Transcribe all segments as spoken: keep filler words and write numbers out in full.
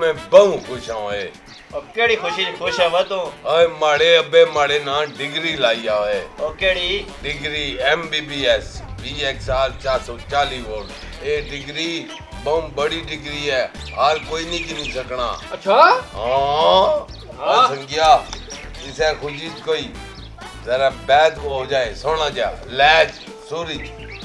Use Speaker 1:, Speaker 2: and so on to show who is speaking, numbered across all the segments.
Speaker 1: मैं बहु खुश होए।
Speaker 2: अब केड़ी खुशी खुश है तू?
Speaker 1: ओए माड़े अब्बे माड़े ना डिग्री लाई आए।
Speaker 2: ओ केड़ी
Speaker 1: डिग्री एमबीबीएस बी एक्स आर चार सौ चालीस वोल्ट। ये डिग्री बहुत बड़ी डिग्री है, हाल कोई नहीं गिन सकना।
Speaker 3: अच्छा
Speaker 1: हाँ हाँ संज्ञा इसे खुशी कोई जरा बैद हो जाए सोना जा लैज सूरी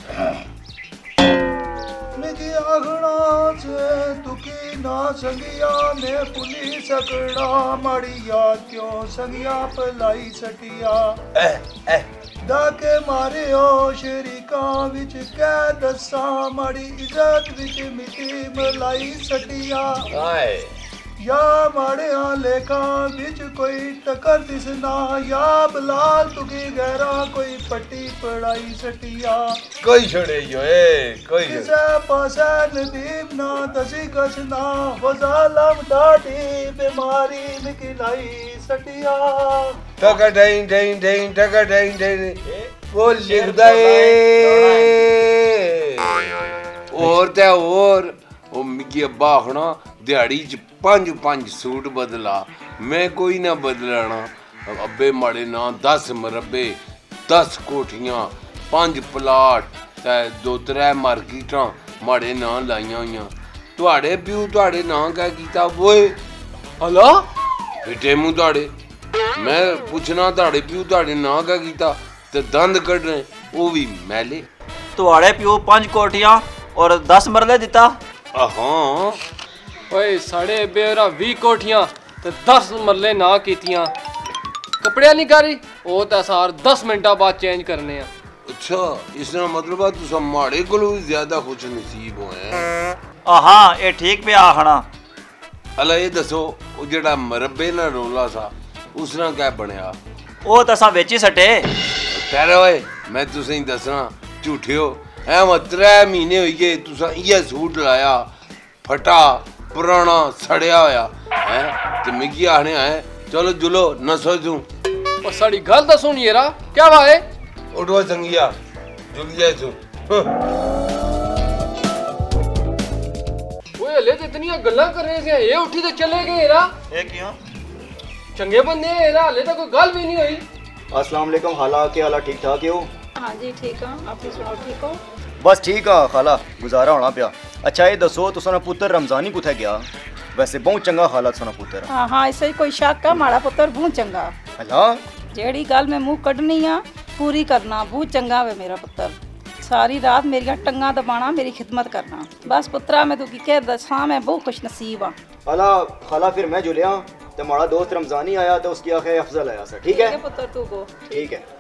Speaker 4: मेरी आगना से दुखी ना संगिया मैं पुलिस सकड़ा माड़ी याद क्यों संगिया पलाई सटिया
Speaker 1: ए ए
Speaker 4: दाके मारे ओ शरीका विच कै दसा माड़ी इज्जत विच मिटी मलाई सटिया
Speaker 1: आए
Speaker 4: या माड़े लेखा बिच कोई टकर दिसना या बलाल तुकी गहरा कोई पट्टी पढ़ाई सटिया
Speaker 1: कोई छोड़े यो ए कोई
Speaker 4: किसे पासा नदीब ना दसी कसना वजालम दाढ़ी बीमारी निकलाई सटिया
Speaker 1: टका ढाई ढाई ढाई टका ढाई ढाई वो लिखदा है और ते और ओ मिकी अब्बा आखना दिहाड़ी च पंज पंज सूट बदला मैं कोई ना बदलना अब्बे माड़े ना दस मरबे दस कोठियां पंज प्लाट ते दो त्रै मार्केटां माड़े ना लाइयां होइयां तुहाड़े प्यू तुहाड़े ना क्या कीता वोए हला बेटे मुंह तुहाड़े मैं पूछना तुहाड़े प्यू तुहाड़े ना क्या कीता ते दंद कड्ढने वो भी मैले
Speaker 2: तुहाड़े प्यो पांच कोठियां और दस मरले दिता।
Speaker 1: हाँ
Speaker 3: ओए साढ़े बेरा भी कोठियां ते दस मरले ना कीतियां कपड़े नहीं करी वो तो सार दस मिनटा बाद चेंज करने हैं।
Speaker 1: अच्छा इसका मतलब है तुसा माड़े कोलों भी ज्यादा खुश नसीब होए।
Speaker 2: हाँ ये ठीक पे आखना।
Speaker 1: अला ये दसो वो जेड़ा मरबे ना रोला सा उसना क्या बनया?
Speaker 2: वो तो असा बेची सटे।
Speaker 1: ठहरो ओए मैं तुसें ही दसना झूठियो ऐ मैं त्रै महीने होई गए तुसा इयै सूट लाया फटा पुराना सड़िया होया है ते मिगी आखने आए चलो जुलो नसो तू
Speaker 3: और साड़ी गल तो सुन येरा क्या बात है?
Speaker 1: उठो संगिया जुलिया तू
Speaker 3: ओए ले ते इतनी गल्ला कर रहे थे ये उठी ते चले गए येरा।
Speaker 2: ये क्यों?
Speaker 3: चंगे बंदे हैं येरा ले तो कोई गल भी नहीं हुई।
Speaker 5: अस्सलाम वालेकुम खाला क्या हाल ठीक ठाक हो?
Speaker 6: हाँ जी ठीक है आप सुनाओ ठीक हो?
Speaker 5: बस ठीक है खाला गुजारा होना पिया। अच्छा ये दसो तुसाना पुत्र रमजानी कुत्थे गया? वैसे बहुत चंगा खाला तुसाना पुत्र।
Speaker 6: हाँ हाँ ऐसे ही कोई शक है माड़ा पुत्र बहुत चंगा।
Speaker 5: अला
Speaker 6: जेड़ी गल मैं मुंह कढ़नी आ पूरी करना बहुत चंगा वे मेरा पुत्र। सारी रात मेरी टंगा दबाना मेरी खिदमत करना बस पुत्रा मैं तुकी कह दसा मैं बहुत खुश नसीब हाँ।
Speaker 5: अला खाला फिर मैं जुलिया तो माड़ा दोस्त रमजानी आया तो उसकी आखे अफजल आया सर ठीक है
Speaker 6: पुत्र तू को
Speaker 5: ठीक है।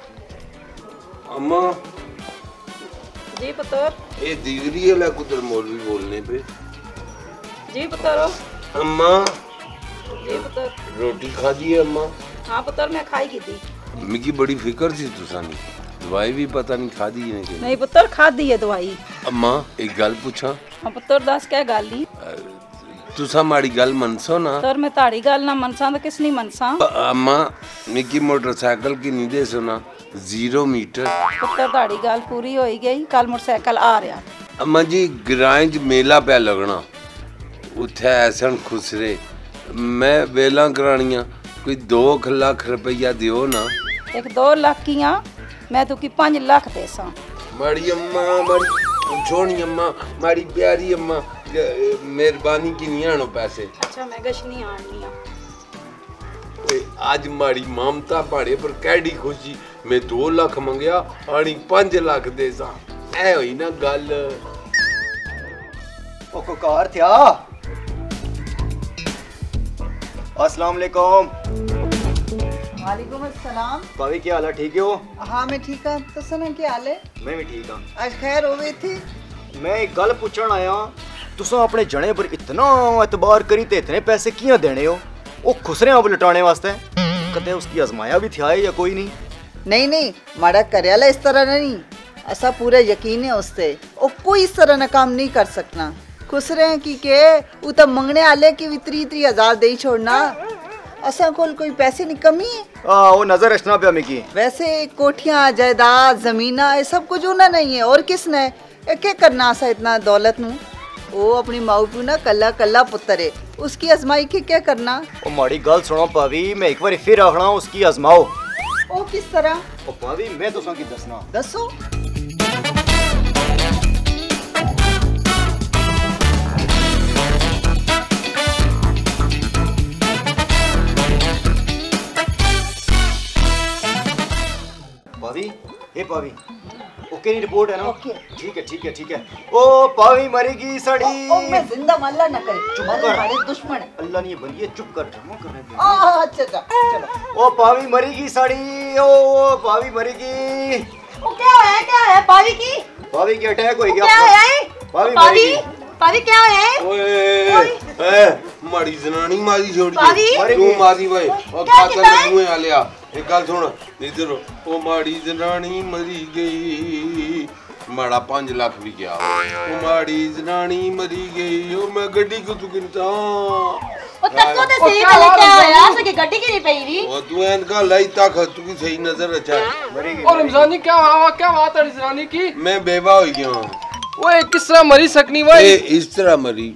Speaker 1: अम्मा
Speaker 6: जी पुत्र
Speaker 1: ये डिग्री वाला कुदर मौलवी बोलने पे
Speaker 6: जी पुत्र
Speaker 1: अम्मा
Speaker 6: जी पुत्र
Speaker 1: रोटी खा दी है अम्मा?
Speaker 6: हाँ पुत्र मैं खाई की थी।
Speaker 1: मिकी बड़ी फिक्र थी तुसानी दवाई भी पता नहीं खा दी है कि
Speaker 6: नहीं पुत्र खा दी है दवाई।
Speaker 1: अम्मा एक गल पूछा?
Speaker 6: हाँ पुत्र दस क्या गल ही
Speaker 1: तुसा माड़ी गल मनसो ना?
Speaker 6: सर मैं ताड़ी गल ना मनसा तो किस नहीं मनसा।
Speaker 1: अम्मा मिकी मोटरसाइकिल की नहीं दे सुना जीरो मीटर
Speaker 6: पुत्र ताड़ी गल पूरी हो गई कल मोटरसाइकिल आ रहा।
Speaker 1: अम्मा जी ग्रां च मेला पे लगना उत्थे ऐसन खुसरे मैं वेला करानियां कोई दो लाख रुपया दियो ना।
Speaker 6: एक दो लाख किया मैं तो की पांच लाख देसा।
Speaker 1: माड़ी अम्मा माड़ी छोड़ी अम्मा माड़ी प्यारी अम्मा मेहरबानी की नहीं आनो पैसे।
Speaker 6: अच्छा मैं गशनी आनी आ।
Speaker 1: आज माड़ी ममता पाड़े पर कैडी खुशी मैं दो लाख मंगया आनी पांच लाख दे सा ऐ होई ना गल।
Speaker 5: ओ कोकार थया अस्सलाम वालेकुम।
Speaker 7: वालेकुम अस्सलाम।
Speaker 5: भाभी क्या हाल है ठीक हो?
Speaker 7: हाँ मैं ठीक हाँ तो सुना क्या हाल है?
Speaker 5: मैं भी ठीक हाँ।
Speaker 7: आज खैर हो गई थी?
Speaker 5: मैं एक गल पूछण आया तुसा अपने जने पर इतना एतबार करी ते इतने पैसे कियां देने हो? वो खुसरे अब लटाने वास्ते कदे उसकी आजमाया भी थया है या कोई नहीं?
Speaker 7: नहीं नहीं माड़ा करयाला इस तरह नहीं ऐसा पूरा यकीन है उससे वो कोई इस तरह ना काम नहीं कर सकना। खुश रहे की के वो तो मंगने आले की भी त्री त्री हजार दे छोड़ना असा कोल कोई पैसे नहीं कमी है।
Speaker 5: हाँ वो नजर रखना पे हमें की
Speaker 7: वैसे कोठियां जायदाद जमीना ये सब कुछ होना नहीं है और किसने क्या करना असा इतना दौलत नू वो अपनी माऊ प्यू ना कल्ला कल्ला पुत्र है, उसकी आजमाई के क्या करना।
Speaker 5: ओ माड़ी गल सुनो भाभी, मैं एक बार फिर आखना उसकी आजमाओ।
Speaker 7: ओ किस तरह?
Speaker 5: ओ भाभी मैं तुसा की दसना।
Speaker 7: दसो।
Speaker 5: भाभी, हे भाभी, ओके नी रिपोर्ट है ना?
Speaker 7: ओके।
Speaker 5: ठीक है ठीक है ठीक है। ओ भाभी मरेगी सड़ी।
Speaker 7: ओ, ओ मैं जिंदा मल्ला न करे,
Speaker 5: चुप
Speaker 7: मरे
Speaker 5: कर।
Speaker 7: हमारे दुश्मन है।
Speaker 5: अल्लाह ने ये बंदी है, चुप कर ड्रामा कर रहे
Speaker 7: आ, आ, अच्छा अच्छा चलो।
Speaker 5: ओ भाभी मरेगी सड़ी। ओ ओ भाभी मरेगी।
Speaker 8: ओ क्या है क्या है पावी की?
Speaker 5: भाभी की अटैक हो गया।
Speaker 8: क्या है?
Speaker 5: भाभी
Speaker 8: पावी
Speaker 5: मरेगी।
Speaker 8: पावी क्या है?
Speaker 1: ओए ए माड़ी जनानी मारी छोड़ी
Speaker 8: भाभी?
Speaker 1: तू मारी भाई और
Speaker 8: क्या
Speaker 1: खातर
Speaker 8: कहता है?
Speaker 1: मुंह आ लिया। एक गल सुन इधर ओ माड़ी जनानी मरी गई माड़ा पांच लाख भी गया। ओ माड़ी जनानी मरी गई ओ मैं गड्डी को तू किनता
Speaker 8: ओ तक्को ते सही पहले क्या होया सके गड्डी की नहीं पई री।
Speaker 1: ओ तू इनका लाई तक तू की सही नजर अच्छा
Speaker 5: मरेगी।
Speaker 3: और रमजानी क्या हुआ क्या बात है रमजानी की?
Speaker 1: मैं बेवा हो गया हूं।
Speaker 3: वो किस तरह मरी सकनी वो?
Speaker 1: ए इस तरह मरी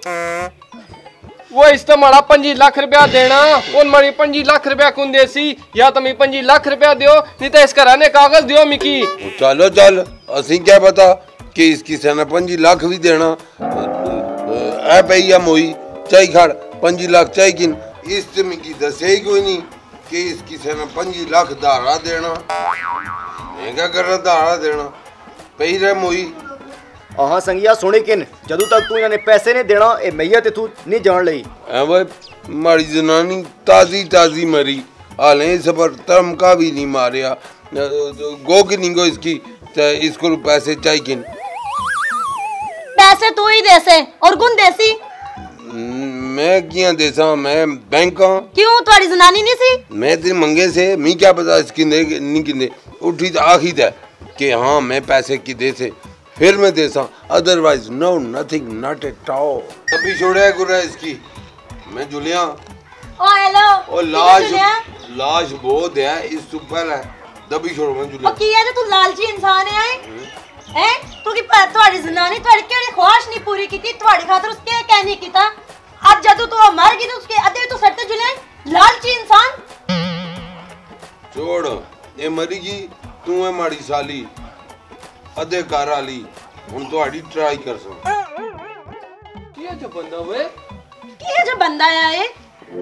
Speaker 3: वो इस माड़ा पंजी लाख रुपया देना उन मरी पंजी लाख रुपया कौन देसी या तुम्हें पंजी लाख रुपया दियो नहीं तो इसका रहने कागज दियो मिकी।
Speaker 1: चलो चल असी क्या पता कि इसकी सेना पंजी लाख भी देना है भैया मोई चाय खड़ पंजी लाख चाय किन इस मिकी दसे ही कोई नहीं कि इसकी सेना पंजी लाख धारा देना क्या कर रहा धारा देना पही रहे मोई।
Speaker 5: हाँ संगिया सुने किन जदू तक तू इन्हें पैसे नहीं देना ए मैया ते तू नहीं जान लई।
Speaker 1: है भाई मारी जनानी ताजी ताजी मरी हाले इस पर तम का भी नहीं मारिया गो की नहीं गो इसकी तो इसको पैसे चाहिए किन
Speaker 8: पैसे तू ही देसे और गुण देसी
Speaker 1: मैं किया देसा मैं बैंक का
Speaker 8: क्यों तुम्हारी जनानी नहीं सी?
Speaker 1: मैं तेरे मंगे से मी क्या पता इसकी नहीं किंदे उठी तो आखी था कि हाँ मैं पैसे की दे से फिर मैं देसा otherwise no nothing not at all. अभी छोड़ा गुरा इसकी मैं जुलिया
Speaker 8: ओ हेलो
Speaker 1: और लाश लाश बहुत है इस सुपर है दबी छोड़ मैं जुलिया।
Speaker 8: ओ की है तू लालची इंसान है हैं तू की तुम्हारी जनानी तुम्हारी केड़ी ख्वाहिश नहीं पूरी कीती तुम्हारी खातिर उसके कहनी कीता आज जदू तू मर गई तो उसके अदे तू सटते जुले लालची इंसान।
Speaker 1: छोड़ ये मरी गई तू है माड़ी साली अदे घर वाली हुन ਤੁਹਾਡੀ ट्राई कर सक
Speaker 3: किया जो बंदा वे
Speaker 8: की है जो बंदा है ये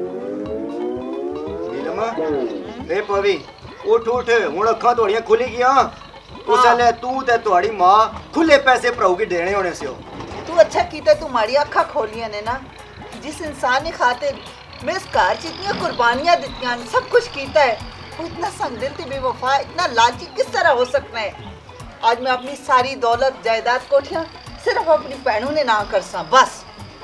Speaker 5: नीलमा ले पवी उठ उठ हुन अखां तोड़ियां खुली गया उसले तू ते तोड़ी मां खुले पैसे भराऊ के देने होने से।
Speaker 7: तू अच्छा कीता तुम्हारी अखा खोलियां ने ना जिस इंसान ने खातिर मैं इस घर च इतनी कुर्बानियां दित्तियां सब कुछ कीता है वो इतना संगदिल ते बेवफा इतना लालची किस तरह हो सकता है। आज मैं अपनी सारी दौलत जायदाद कोठियां सिर्फ अपनी बहनों ने ना कर सा बस।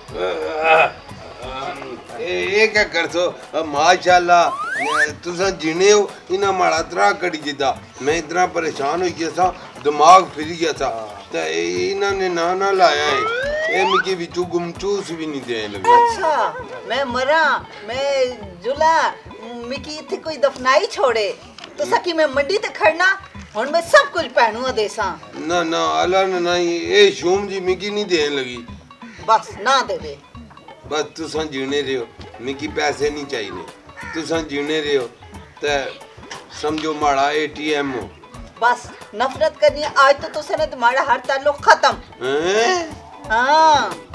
Speaker 1: ये क्या कर सो माशाल्लाह तुसा जीने हो इना माड़ा तरा कड़ी जिदा मैं इतना परेशान हो गया था दिमाग फिर गया था तो इना ने ना ना लाया है ये मिकी बिचू गुमचूस भी नहीं दे लगा।
Speaker 7: अच्छा मैं मरा मैं जुला मिकी इथे कोई दफनाई छोड़े तो सकी मैं मंडी ते खड़ना हुन मैं सब कुछ पहनूं देसा
Speaker 1: ना ना अल्लाह ने नहीं ए शूम जी मिकी नहीं देने लगी
Speaker 7: बस ना देवे
Speaker 1: बस तुसा जीने रहे हो मिकी पैसे नहीं चाहिए तुसा जीने रहे हो ते समझो माड़ा एटीएम हो
Speaker 7: बस नफरत करनी आज तो तुसने तुम्हारा हर ताल्लुक खत्म।
Speaker 1: हैं
Speaker 7: हाँ